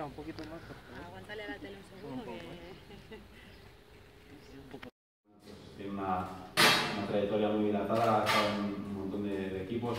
un poquito más, por favor. Aguántale a la tele un segundo que... Tiene una trayectoria muy dilatada, ha estado en un montón de equipos,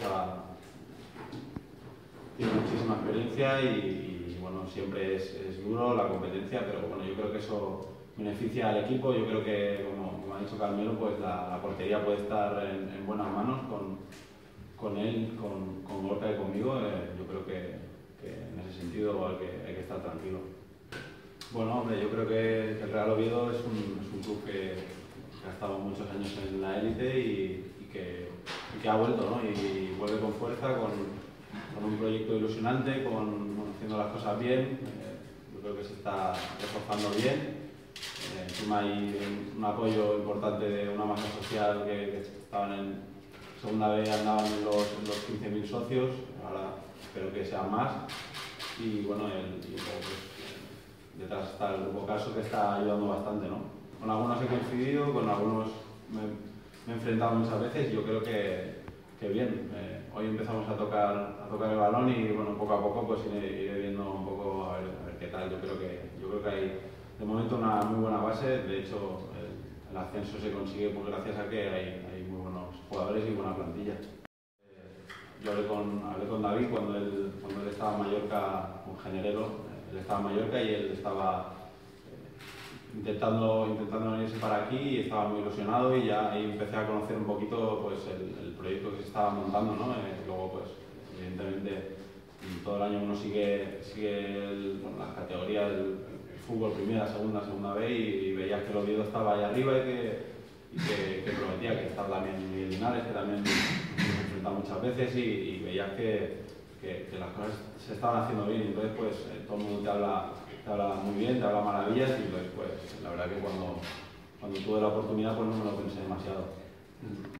tiene muchísima experiencia y bueno, siempre es duro la competencia, pero bueno, yo creo que eso beneficia al equipo. Yo creo que, como ha dicho Carmelo, pues la portería puede estar en buenas manos con él, con Gorka y conmigo. Yo creo que en ese sentido hay que estar tranquilo. Bueno, hombre, yo creo que el Real Oviedo es un club que ha estado muchos años en la élite y que ha vuelto, ¿no? Y vuelve con fuerza, con un proyecto ilusionante, haciendo las cosas bien. Yo creo que se está reforzando bien. Encima hay un apoyo importante de una masa social que estaban en segunda B, andaban en los 15.000 socios, ahora espero que sean más. Y bueno, detrás está el grupo Caso, que está ayudando bastante, ¿no? Con algunos he coincidido, con algunos me he enfrentado muchas veces y yo creo que bien. Hoy empezamos a tocar el balón y bueno, poco a poco pues iré viendo un poco a ver qué tal. Yo creo que hay de momento una muy buena base. De hecho, el ascenso se consigue pues gracias a que hay muy buenos jugadores y buena plantilla. Yo hablé con David cuando él estaba en Mallorca, con Generero. Él estaba en Mallorca y él estaba intentando venirse para aquí y estaba muy ilusionado, y ya ahí empecé a conocer un poquito pues el proyecto que se estaba montando, ¿no? Luego pues evidentemente todo el año uno sigue las categorías del fútbol, primera, segunda B, y veías que el Oviedo estaba ahí arriba y que prometía, que estaba también Miguel Linares, que también nos enfrentaba muchas veces, y veías que las cosas se estaban haciendo bien. Entonces pues todo el mundo te habla muy bien, te habla maravillas, y entonces pues la verdad que cuando tuve la oportunidad pues no me lo pensé demasiado.